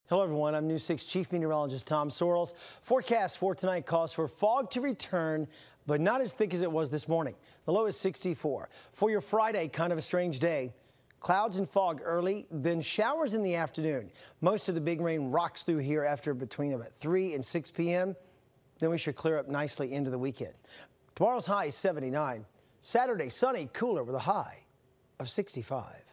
Hello, everyone. I'm News 6 Chief Meteorologist Tom Sorrells. Forecast for tonight calls for fog to return, but not as thick as it was this morning. The low is 64. For your Friday, kind of a strange day. Clouds and fog early, then showers in the afternoon. Most of the big rain rocks through here after between about 3 and 6 p.m. Then we should clear up nicely into the weekend. Tomorrow's high is 79. Saturday, sunny, cooler with a high of 65.